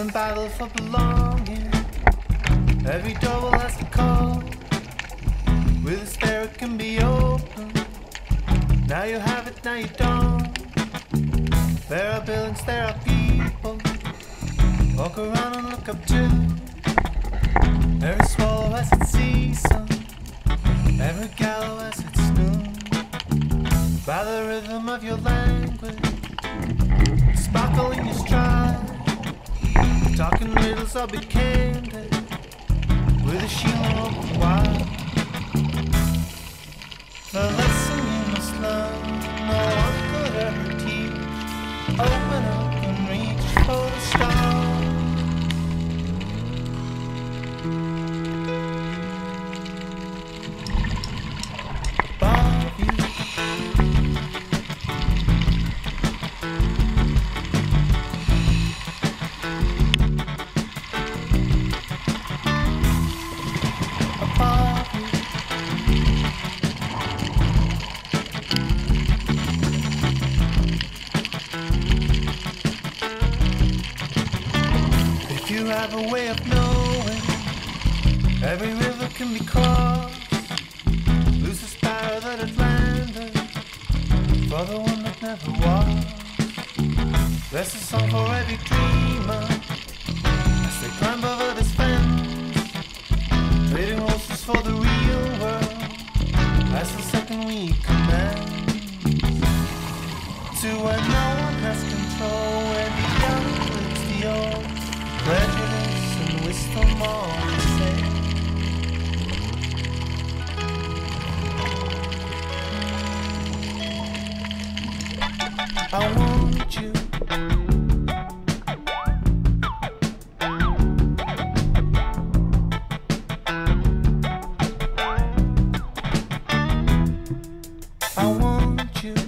battle for belonging. Every door will ask a call. With a stare it can be open. Now you have it, now you don't. There are buildings, there are people. Walk around and look up too. Every swallow has its season. Every gallow has its noon. By the rhythm of your language, sparkle in your stride. Talking riddles or be candid. With a shield open wide. The lesson you must learn, no one could ever teach. Open up and reach for the stars. Above you. Above you. If you have a way of knowing, every river can be crossed. Lose the sparrow that had landed, for the one that never was. There's a song for every dreamer, as they climb over this fence, trading roses for the real world, as the second week commences. To where no one has control, where the young lives the old. Prejudice and wisdom all the same. I want you. I want you.